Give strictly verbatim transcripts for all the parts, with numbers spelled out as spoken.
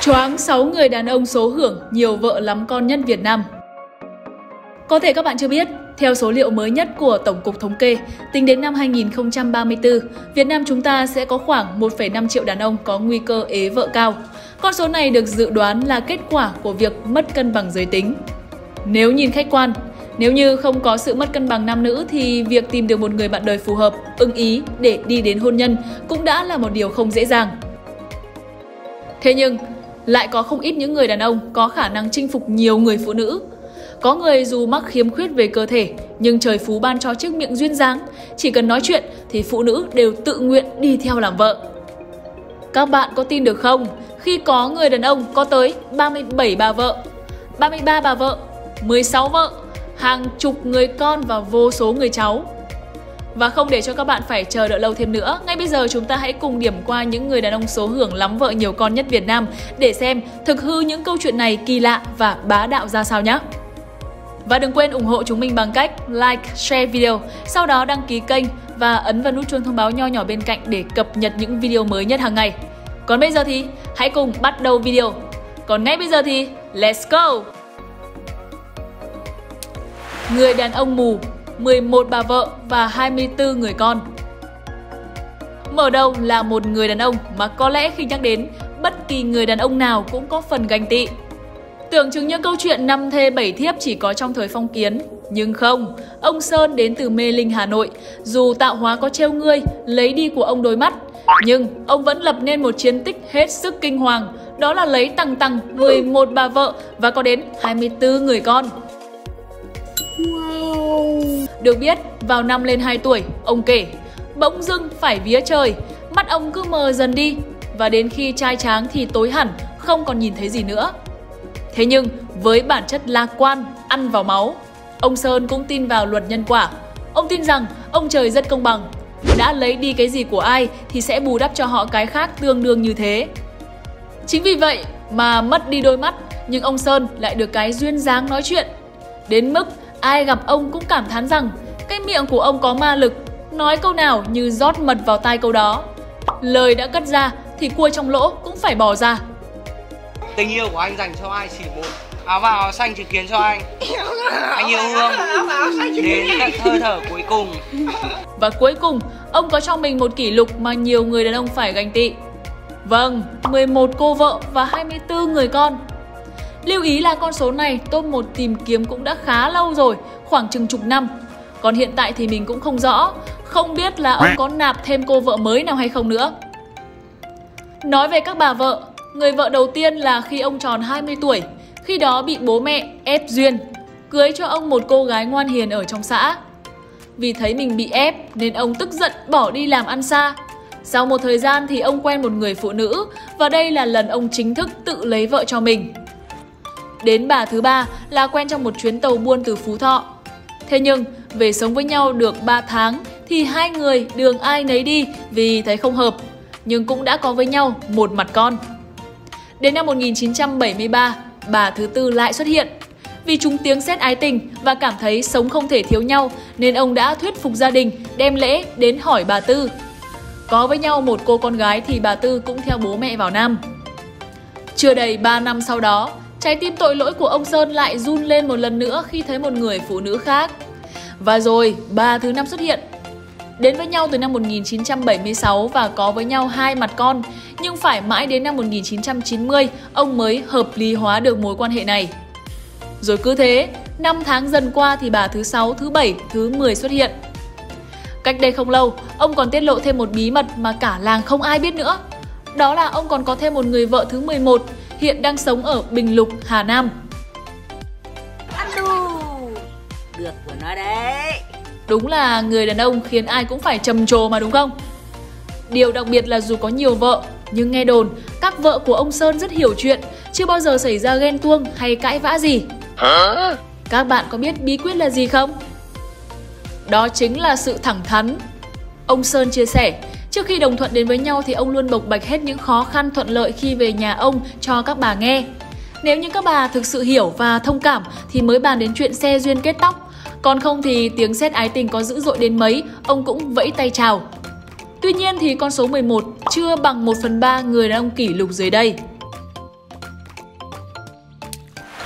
Choáng sáu người đàn ông số hưởng nhiều vợ lắm con nhất Việt Nam. Có thể các bạn chưa biết, theo số liệu mới nhất của Tổng cục Thống kê, tính đến năm hai nghìn không trăm ba mươi tư, Việt Nam chúng ta sẽ có khoảng một phẩy năm triệu đàn ông có nguy cơ ế vợ cao. Con số này được dự đoán là kết quả của việc mất cân bằng giới tính. Nếu nhìn khách quan, nếu như không có sự mất cân bằng nam nữ thì việc tìm được một người bạn đời phù hợp, ưng ý để đi đến hôn nhân cũng đã là một điều không dễ dàng. Thế nhưng, lại có không ít những người đàn ông có khả năng chinh phục nhiều người phụ nữ. Có người dù mắc khiếm khuyết về cơ thể, nhưng trời phú ban cho chiếc miệng duyên dáng. Chỉ cần nói chuyện thì phụ nữ đều tự nguyện đi theo làm vợ. Các bạn có tin được không? Khi có người đàn ông có tới ba mươi bảy bà vợ, ba mươi ba bà vợ, mười sáu vợ, hàng chục người con và vô số người cháu. Và không để cho các bạn phải chờ đợi lâu thêm nữa, ngay bây giờ chúng ta hãy cùng điểm qua những người đàn ông số hưởng lắm vợ nhiều con nhất Việt Nam để xem thực hư những câu chuyện này kỳ lạ và bá đạo ra sao nhé. Và đừng quên ủng hộ chúng mình bằng cách like, share video, sau đó đăng ký kênh và ấn vào nút chuông thông báo nho nhỏ bên cạnh để cập nhật những video mới nhất hàng ngày. Còn bây giờ thì hãy cùng bắt đầu video. Còn ngay bây giờ thì let's go! Người đàn ông mù, mười một bà vợ và hai mươi tư người con. Mở đầu là một người đàn ông mà có lẽ khi nhắc đến, bất kỳ người đàn ông nào cũng có phần ganh tị. Tưởng chừng như câu chuyện năm thê bảy thiếp chỉ có trong thời phong kiến. Nhưng không, ông Sơn đến từ Mê Linh, Hà Nội. Dù tạo hóa có trêu ngươi, lấy đi của ông đôi mắt, nhưng ông vẫn lập nên một chiến tích hết sức kinh hoàng. Đó là lấy tằng tằng mười một bà vợ và có đến hai mươi tư người con. Wow. Được biết, vào năm lên hai tuổi, ông kể, bỗng dưng phải vía trời, mắt ông cứ mờ dần đi, và đến khi trai tráng thì tối hẳn, không còn nhìn thấy gì nữa. Thế nhưng, với bản chất lạc quan, ăn vào máu, ông Sơn cũng tin vào luật nhân quả. Ông tin rằng ông trời rất công bằng, đã lấy đi cái gì của ai thì sẽ bù đắp cho họ cái khác tương đương như thế. Chính vì vậy mà mất đi đôi mắt, nhưng ông Sơn lại được cái duyên dáng nói chuyện. Đến mức ai gặp ông cũng cảm thán rằng cái miệng của ông có ma lực, nói câu nào như rót mật vào tai câu đó. Lời đã cất ra thì cua trong lỗ cũng phải bỏ ra. Tình yêu của anh dành cho ai chỉ một áo vào áo xanh chứng kiến cho anh. Anh yêu Hương đến tận hơi thở cuối cùng. Và cuối cùng, ông có trong mình một kỷ lục mà nhiều người đàn ông phải ganh tị. Vâng, mười một cô vợ và hai mươi tư người con. Lưu ý là con số này top một tìm kiếm cũng đã khá lâu rồi, khoảng chừng chục năm. Còn hiện tại thì mình cũng không rõ, không biết là ông có nạp thêm cô vợ mới nào hay không nữa. Nói về các bà vợ, người vợ đầu tiên là khi ông tròn hai mươi tuổi, khi đó bị bố mẹ ép duyên, cưới cho ông một cô gái ngoan hiền ở trong xã. Vì thấy mình bị ép nên ông tức giận bỏ đi làm ăn xa. Sau một thời gian thì ông quen một người phụ nữ và đây là lần ông chính thức tự lấy vợ cho mình. Đến bà thứ ba là quen trong một chuyến tàu buôn từ Phú Thọ. Thế nhưng về sống với nhau được ba tháng thì hai người đường ai nấy đi vì thấy không hợp, nhưng cũng đã có với nhau một mặt con. Đến năm một nghìn chín trăm bảy mươi ba, bà thứ tư lại xuất hiện. Vì trúng tiếng sét ái tình và cảm thấy sống không thể thiếu nhau nên ông đã thuyết phục gia đình đem lễ đến hỏi bà Tư. Có với nhau một cô con gái thì bà Tư cũng theo bố mẹ vào Nam. Chưa đầy ba năm sau đó, trái tim tội lỗi của ông Sơn lại run lên một lần nữa khi thấy một người phụ nữ khác. Và rồi bà thứ năm xuất hiện. Đến với nhau từ năm một nghìn chín trăm bảy mươi sáu và có với nhau hai mặt con, nhưng phải mãi đến năm một nghìn chín trăm chín mươi ông mới hợp lý hóa được mối quan hệ này. Rồi cứ thế, năm tháng dần qua thì bà thứ sáu, thứ bảy, thứ mười xuất hiện. Cách đây không lâu, ông còn tiết lộ thêm một bí mật mà cả làng không ai biết nữa. Đó là ông còn có thêm một người vợ thứ mười một, hiện đang sống ở Bình Lục, Hà Nam. Alo, được của nó đấy. Đúng là người đàn ông khiến ai cũng phải trầm trồ mà đúng không? Điều đặc biệt là dù có nhiều vợ, nhưng nghe đồn các vợ của ông Sơn rất hiểu chuyện, chưa bao giờ xảy ra ghen tuông hay cãi vã gì. Hả? Các bạn có biết bí quyết là gì không? Đó chính là sự thẳng thắn. Ông Sơn chia sẻ, trước khi đồng thuận đến với nhau thì ông luôn bộc bạch hết những khó khăn thuận lợi khi về nhà ông cho các bà nghe. Nếu như các bà thực sự hiểu và thông cảm thì mới bàn đến chuyện xe duyên kết tóc. Còn không thì tiếng sét ái tình có dữ dội đến mấy, ông cũng vẫy tay chào. Tuy nhiên thì con số mười một chưa bằng một phần ba người đàn ông kỷ lục dưới đây.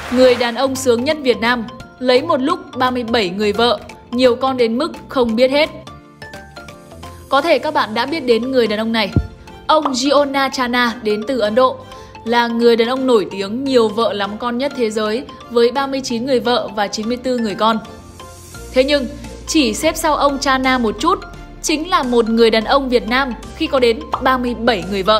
Người đàn ông sướng nhất Việt Nam, lấy một lúc ba mươi bảy người vợ, nhiều con đến mức không biết hết. Có thể các bạn đã biết đến người đàn ông này. Ông Giona Chana đến từ Ấn Độ, là người đàn ông nổi tiếng nhiều vợ lắm con nhất thế giới với ba mươi chín người vợ và chín mươi tư người con. Thế nhưng, chỉ xếp sau ông Chana một chút, chính là một người đàn ông Việt Nam khi có đến ba mươi bảy người vợ.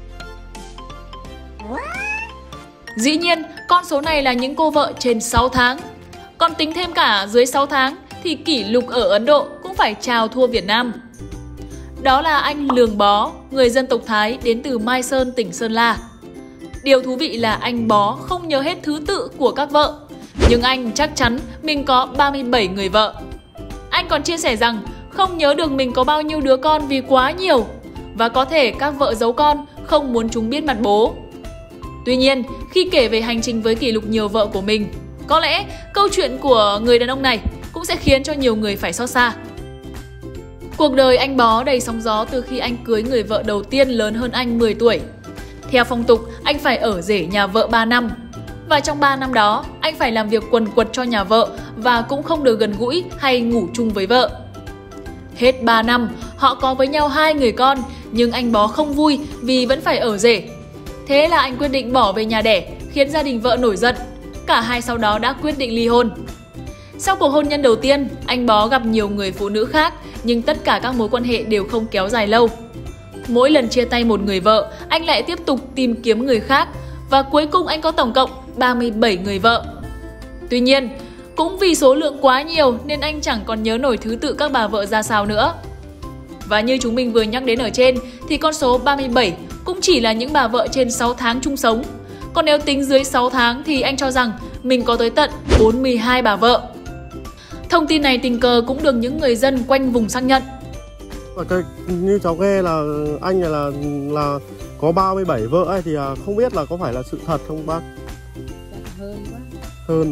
Dĩ nhiên, con số này là những cô vợ trên sáu tháng. Còn tính thêm cả dưới sáu tháng thì kỷ lục ở Ấn Độ cũng phải chào thua Việt Nam. Đó là anh Lường Bó, người dân tộc Thái đến từ Mai Sơn, tỉnh Sơn La. Điều thú vị là anh Bó không nhớ hết thứ tự của các vợ, nhưng anh chắc chắn mình có ba mươi bảy người vợ. Anh còn chia sẻ rằng không nhớ được mình có bao nhiêu đứa con vì quá nhiều, và có thể các vợ giấu con không muốn chúng biết mặt bố. Tuy nhiên, khi kể về hành trình với kỷ lục nhiều vợ của mình, có lẽ câu chuyện của người đàn ông này cũng sẽ khiến cho nhiều người phải xót xa. Cuộc đời anh Bó đầy sóng gió từ khi anh cưới người vợ đầu tiên lớn hơn anh mười tuổi. Theo phong tục, anh phải ở rể nhà vợ ba năm. Và trong ba năm đó, anh phải làm việc quần quật cho nhà vợ và cũng không được gần gũi hay ngủ chung với vợ. Hết ba năm, họ có với nhau hai người con, nhưng anh Bó không vui vì vẫn phải ở rể. Thế là anh quyết định bỏ về nhà đẻ, khiến gia đình vợ nổi giận. Cả hai sau đó đã quyết định ly hôn. Sau cuộc hôn nhân đầu tiên, anh Bó gặp nhiều người phụ nữ khác, nhưng tất cả các mối quan hệ đều không kéo dài lâu. Mỗi lần chia tay một người vợ, anh lại tiếp tục tìm kiếm người khác, và cuối cùng anh có tổng cộng ba mươi bảy người vợ. Tuy nhiên, cũng vì số lượng quá nhiều nên anh chẳng còn nhớ nổi thứ tự các bà vợ ra sao nữa. Và như chúng mình vừa nhắc đến ở trên, thì con số ba mươi bảy cũng chỉ là những bà vợ trên sáu tháng chung sống. Còn nếu tính dưới sáu tháng thì anh cho rằng mình có tới tận bốn mươi hai bà vợ. Thông tin này tình cờ cũng được những người dân quanh vùng xác nhận. Cái, như cháu nghe là anh này là là có ba mươi bảy vợ ấy, thì không biết là có phải là sự thật không bác? Hơn quá. Hơn.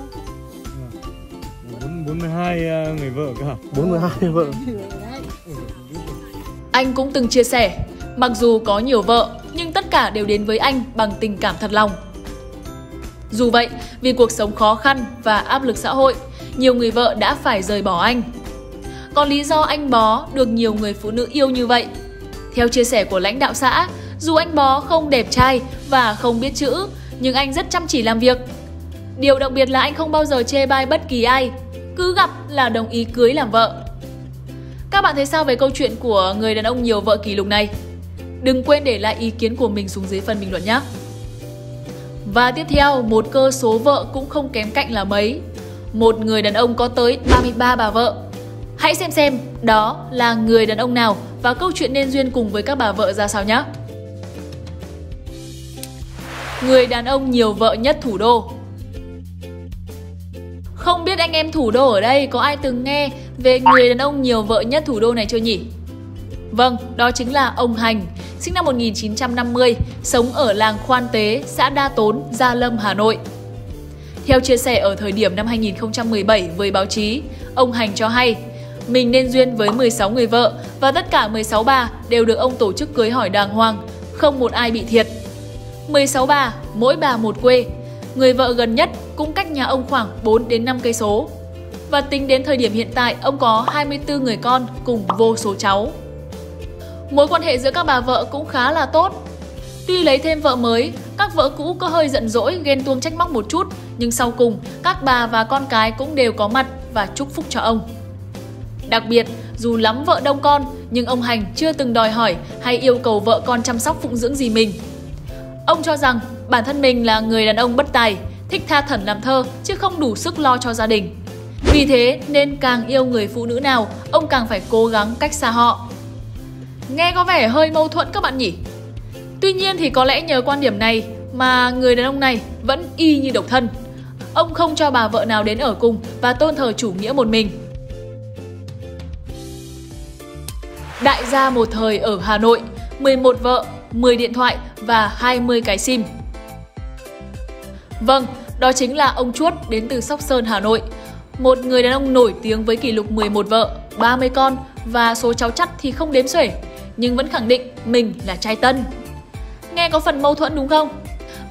bốn mươi hai người vợ cả. bốn mươi hai vợ. Anh cũng từng chia sẻ, mặc dù có nhiều vợ, nhưng tất cả đều đến với anh bằng tình cảm thật lòng. Dù vậy, vì cuộc sống khó khăn và áp lực xã hội, nhiều người vợ đã phải rời bỏ anh. Còn lý do anh Bó được nhiều người phụ nữ yêu như vậy? Theo chia sẻ của lãnh đạo xã, dù anh Bó không đẹp trai và không biết chữ, nhưng anh rất chăm chỉ làm việc. Điều đặc biệt là anh không bao giờ chê bai bất kỳ ai, cứ gặp là đồng ý cưới làm vợ. Các bạn thấy sao về câu chuyện của người đàn ông nhiều vợ kỷ lục này? Đừng quên để lại ý kiến của mình xuống dưới phần bình luận nhé! Và tiếp theo, một cơ số vợ cũng không kém cạnh là mấy. Một người đàn ông có tới ba mươi ba bà vợ. Hãy xem xem đó là người đàn ông nào và câu chuyện nên duyên cùng với các bà vợ ra sao nhé! Người đàn ông nhiều vợ nhất thủ đô. Không biết anh em thủ đô ở đây có ai từng nghe về người đàn ông nhiều vợ nhất thủ đô này chưa nhỉ? Vâng, đó chính là ông Hành, sinh năm một nghìn chín trăm năm mươi, sống ở làng Khoan Tế, xã Đa Tốn, Gia Lâm, Hà Nội. Theo chia sẻ ở thời điểm năm hai nghìn không trăm mười bảy với báo chí, ông Hành cho hay mình nên duyên với mười sáu người vợ và tất cả mười sáu bà đều được ông tổ chức cưới hỏi đàng hoàng, không một ai bị thiệt. mười sáu bà, mỗi bà một quê. Người vợ gần nhất cũng cách nhà ông khoảng bốn đến năm cây số. Và tính đến thời điểm hiện tại, ông có hai mươi tư người con cùng vô số cháu. Mối quan hệ giữa các bà vợ cũng khá là tốt. Tuy lấy thêm vợ mới, các vợ cũ có hơi giận dỗi, ghen tuông trách móc một chút, nhưng sau cùng, các bà và con cái cũng đều có mặt và chúc phúc cho ông. Đặc biệt, dù lắm vợ đông con, nhưng ông Hành chưa từng đòi hỏi hay yêu cầu vợ con chăm sóc phụng dưỡng gì mình. Ông cho rằng bản thân mình là người đàn ông bất tài, thích tha thẩn làm thơ chứ không đủ sức lo cho gia đình. Vì thế nên càng yêu người phụ nữ nào, ông càng phải cố gắng cách xa họ. Nghe có vẻ hơi mâu thuẫn các bạn nhỉ? Tuy nhiên thì có lẽ nhờ quan điểm này mà người đàn ông này vẫn y như độc thân. Ông không cho bà vợ nào đến ở cùng và tôn thờ chủ nghĩa một mình. Đại gia một thời ở Hà Nội, mười một vợ, mười điện thoại và hai mươi cái sim. Vâng, đó chính là ông Chuốt đến từ Sóc Sơn, Hà Nội. Một người đàn ông nổi tiếng với kỷ lục mười một vợ, ba mươi con và số cháu chắt thì không đếm xuể, nhưng vẫn khẳng định mình là trai tân. Nghe có phần mâu thuẫn đúng không?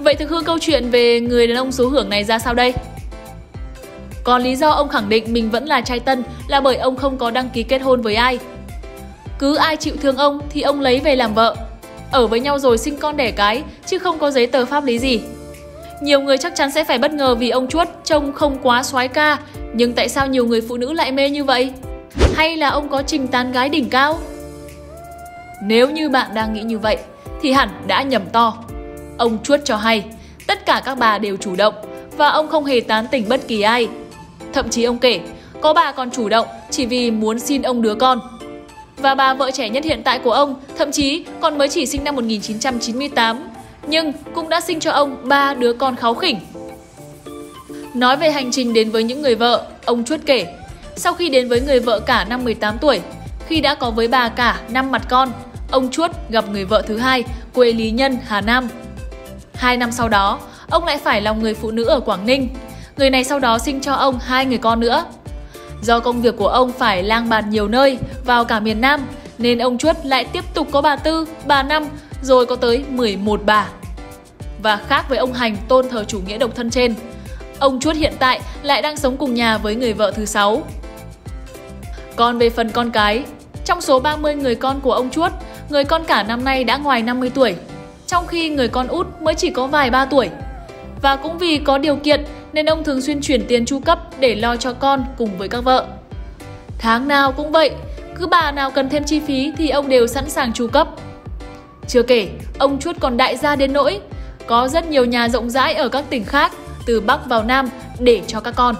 Vậy thực hư câu chuyện về người đàn ông số hưởng này ra sao đây? Còn lý do ông khẳng định mình vẫn là trai tân là bởi ông không có đăng ký kết hôn với ai. Cứ ai chịu thương ông thì ông lấy về làm vợ. Ở với nhau rồi sinh con đẻ cái, chứ không có giấy tờ pháp lý gì. Nhiều người chắc chắn sẽ phải bất ngờ vì ông Chuốt trông không quá soái ca, nhưng tại sao nhiều người phụ nữ lại mê như vậy? Hay là ông có trình tán gái đỉnh cao? Nếu như bạn đang nghĩ như vậy thì hẳn đã nhầm to. Ông Chuốt cho hay tất cả các bà đều chủ động và ông không hề tán tỉnh bất kỳ ai. Thậm chí ông kể có bà còn chủ động chỉ vì muốn xin ông đứa con. Và bà vợ trẻ nhất hiện tại của ông thậm chí còn mới chỉ sinh năm một nghìn chín trăm chín mươi tám, nhưng cũng đã sinh cho ông ba đứa con kháu khỉnh. Nói về hành trình đến với những người vợ, ông Chuốt kể sau khi đến với người vợ cả năm mười tám tuổi, khi đã có với bà cả năm mặt con, ông Chuốt gặp người vợ thứ hai quê Lý Nhân, Hà Nam. Hai năm sau đó, ông lại phải lòng người phụ nữ ở Quảng Ninh. Người này sau đó sinh cho ông hai người con nữa. Do công việc của ông phải lang bạt nhiều nơi, vào cả miền Nam, nên ông Chuốt lại tiếp tục có bà Tư, bà Năm, rồi có tới mười một bà. Và khác với ông Hành tôn thờ chủ nghĩa độc thân trên, ông Chuốt hiện tại lại đang sống cùng nhà với người vợ thứ sáu. Còn về phần con cái, trong số ba mươi người con của ông Chuốt, người con cả năm nay đã ngoài năm mươi tuổi, trong khi người con út mới chỉ có vài ba tuổi. Và cũng vì có điều kiện nên ông thường xuyên chuyển tiền chu cấp để lo cho con cùng với các vợ. Tháng nào cũng vậy, cứ bà nào cần thêm chi phí thì ông đều sẵn sàng chu cấp. Chưa kể, ông Chuốt còn đại gia đến nỗi có rất nhiều nhà rộng rãi ở các tỉnh khác, từ Bắc vào Nam để cho các con.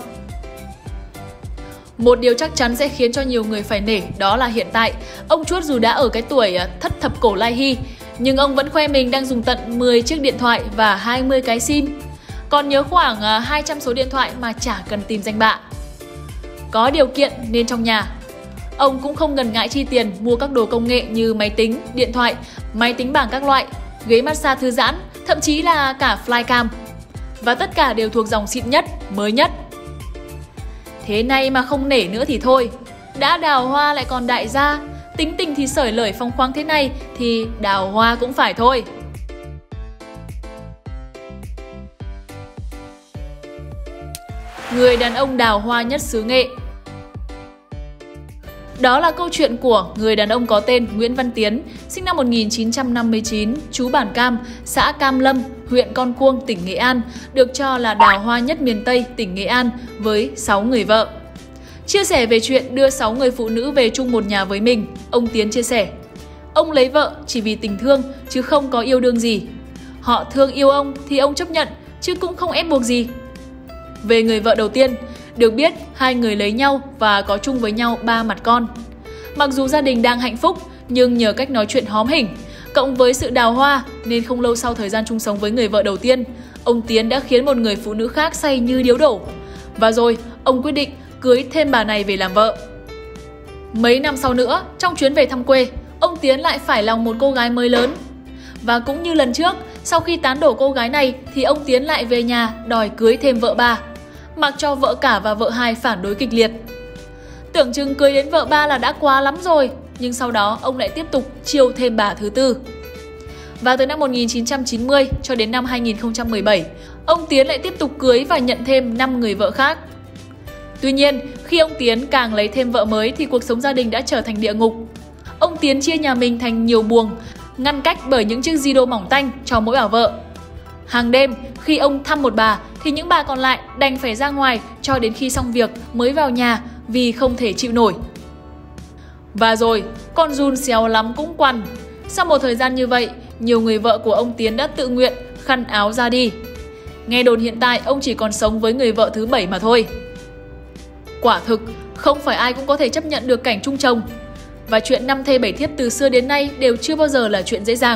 Một điều chắc chắn sẽ khiến cho nhiều người phải nể đó là hiện tại, ông Chuốt dù đã ở cái tuổi thất thập cổ lai hy, nhưng ông vẫn khoe mình đang dùng tận mười chiếc điện thoại và hai mươi cái sim. Còn nhớ khoảng hai trăm số điện thoại mà chả cần tìm danh bạ. Có điều kiện nên trong nhà, ông cũng không ngần ngại chi tiền mua các đồ công nghệ như máy tính, điện thoại, máy tính bảng các loại, ghế massage thư giãn, thậm chí là cả flycam. Và tất cả đều thuộc dòng xịn nhất, mới nhất. Thế này mà không nể nữa thì thôi. Đã đào hoa lại còn đại gia, tính tình thì sởi lởi phóng khoáng thế này thì đào hoa cũng phải thôi. Người đàn ông đào hoa nhất xứ Nghệ. Đó là câu chuyện của người đàn ông có tên Nguyễn Văn Tiến, sinh năm một nghìn chín trăm năm mươi chín, trú bản Cam, xã Cam Lâm, huyện Con Cuông, tỉnh Nghệ An, được cho là đào hoa nhất miền Tây, tỉnh Nghệ An, với sáu người vợ. Chia sẻ về chuyện đưa sáu người phụ nữ về chung một nhà với mình, ông Tiến chia sẻ: ông lấy vợ chỉ vì tình thương chứ không có yêu đương gì. Họ thương yêu ông thì ông chấp nhận, chứ cũng không ép buộc gì. Về người vợ đầu tiên, được biết hai người lấy nhau và có chung với nhau ba mặt con. Mặc dù gia đình đang hạnh phúc, nhưng nhờ cách nói chuyện hóm hỉnh, cộng với sự đào hoa nên không lâu sau thời gian chung sống với người vợ đầu tiên, ông Tiến đã khiến một người phụ nữ khác say như điếu đổ. Và rồi, ông quyết định cưới thêm bà này về làm vợ. Mấy năm sau nữa, trong chuyến về thăm quê, ông Tiến lại phải lòng một cô gái mới lớn. Và cũng như lần trước, sau khi tán đổ cô gái này thì ông Tiến lại về nhà đòi cưới thêm vợ ba, mặc cho vợ cả và vợ hai phản đối kịch liệt. Tưởng chừng cưới đến vợ ba là đã quá lắm rồi, nhưng sau đó ông lại tiếp tục chiêu thêm bà thứ tư. Và từ năm một nghìn chín trăm chín mươi cho đến năm hai nghìn không trăm mười bảy, ông Tiến lại tiếp tục cưới và nhận thêm năm người vợ khác. Tuy nhiên, khi ông Tiến càng lấy thêm vợ mới thì cuộc sống gia đình đã trở thành địa ngục. Ông Tiến chia nhà mình thành nhiều buồng, ngăn cách bởi những chiếc di đô mỏng tanh cho mỗi bà vợ. Hàng đêm, khi ông thăm một bà thì những bà còn lại đành phải ra ngoài cho đến khi xong việc mới vào nhà vì không thể chịu nổi. Và rồi, con giun xéo lắm cũng quằn. Sau một thời gian như vậy, nhiều người vợ của ông Tiến đã tự nguyện khăn áo ra đi. Nghe đồn hiện tại ông chỉ còn sống với người vợ thứ bảy mà thôi. Quả thực, không phải ai cũng có thể chấp nhận được cảnh chung chồng. Và chuyện năm thê bảy thiếp từ xưa đến nay đều chưa bao giờ là chuyện dễ dàng.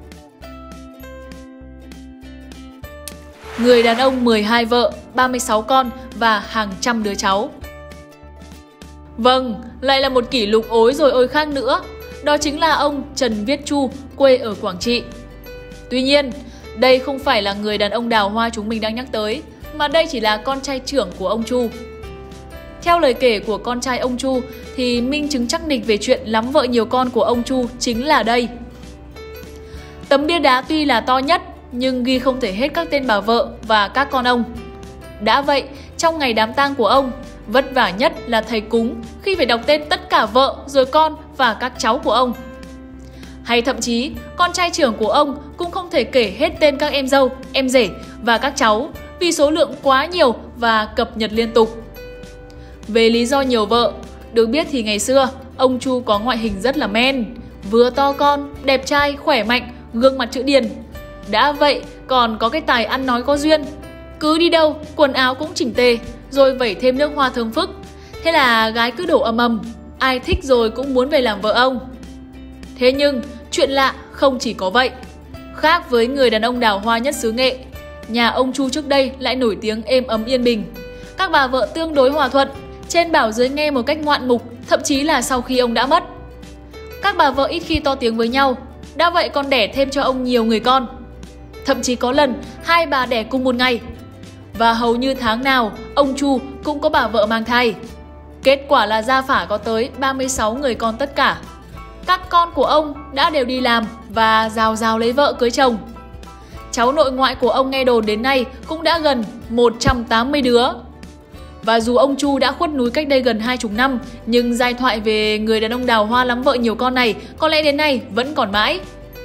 Người đàn ông mười hai vợ, ba mươi sáu con và hàng trăm đứa cháu. Vâng, lại là một kỷ lục ối rồi ôi khác nữa. Đó chính là ông Trần Viết Chu, quê ở Quảng Trị. Tuy nhiên, đây không phải là người đàn ông đào hoa chúng mình đang nhắc tới, mà đây chỉ là con trai trưởng của ông Chu. Theo lời kể của con trai ông Chu thì minh chứng chắc nịch về chuyện lắm vợ nhiều con của ông Chu chính là đây. Tấm bia đá tuy là to nhất nhưng ghi không thể hết các tên bà vợ và các con ông. Đã vậy, trong ngày đám tang của ông, vất vả nhất là thầy cúng khi phải đọc tên tất cả vợ, rồi con và các cháu của ông. Hay thậm chí, con trai trưởng của ông cũng không thể kể hết tên các em dâu, em rể và các cháu vì số lượng quá nhiều và cập nhật liên tục. Về lý do nhiều vợ, được biết thì ngày xưa, ông Chu có ngoại hình rất là men, vừa to con, đẹp trai, khỏe mạnh, gương mặt chữ điền. Đã vậy, còn có cái tài ăn nói có duyên. Cứ đi đâu, quần áo cũng chỉnh tề, rồi vẩy thêm nước hoa thơm phức. Thế là gái cứ đổ ầm ầm, ai thích rồi cũng muốn về làm vợ ông. Thế nhưng, chuyện lạ không chỉ có vậy. Khác với người đàn ông đào hoa nhất xứ Nghệ, nhà ông Chu trước đây lại nổi tiếng êm ấm yên bình. Các bà vợ tương đối hòa thuận, trên bảo dưới nghe một cách ngoạn mục, thậm chí là sau khi ông đã mất. Các bà vợ ít khi to tiếng với nhau, đã vậy còn đẻ thêm cho ông nhiều người con. Thậm chí có lần hai bà đẻ cùng một ngày. Và hầu như tháng nào ông Chu cũng có bà vợ mang thai. Kết quả là gia phả có tới ba mươi sáu người con tất cả. Các con của ông đã đều đi làm và rào rào lấy vợ cưới chồng. Cháu nội ngoại của ông nghe đồn đến nay cũng đã gần một trăm tám mươi đứa. Và dù ông Chu đã khuất núi cách đây gần hai chục năm, nhưng giai thoại về người đàn ông đào hoa lắm vợ nhiều con này có lẽ đến nay vẫn còn mãi.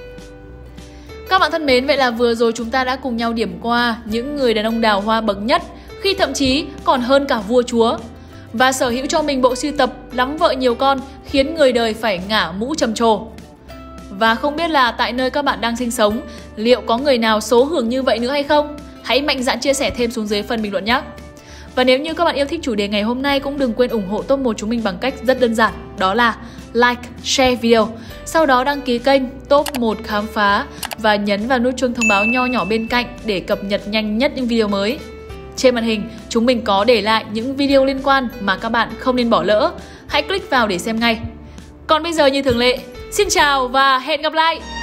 Các bạn thân mến, vậy là vừa rồi chúng ta đã cùng nhau điểm qua những người đàn ông đào hoa bậc nhất, khi thậm chí còn hơn cả vua chúa. Và sở hữu cho mình bộ sưu tập lắm vợ nhiều con khiến người đời phải ngả mũ trầm trồ. Và không biết là tại nơi các bạn đang sinh sống, liệu có người nào số hưởng như vậy nữa hay không? Hãy mạnh dạn chia sẻ thêm xuống dưới phần bình luận nhé! Và nếu như các bạn yêu thích chủ đề ngày hôm nay, cũng đừng quên ủng hộ top một chúng mình bằng cách rất đơn giản, đó là like, share video, sau đó đăng ký kênh top một Khám Phá và nhấn vào nút chuông thông báo nho nhỏ bên cạnh để cập nhật nhanh nhất những video mới. Trên màn hình, chúng mình có để lại những video liên quan mà các bạn không nên bỏ lỡ. Hãy click vào để xem ngay. Còn bây giờ như thường lệ, xin chào và hẹn gặp lại!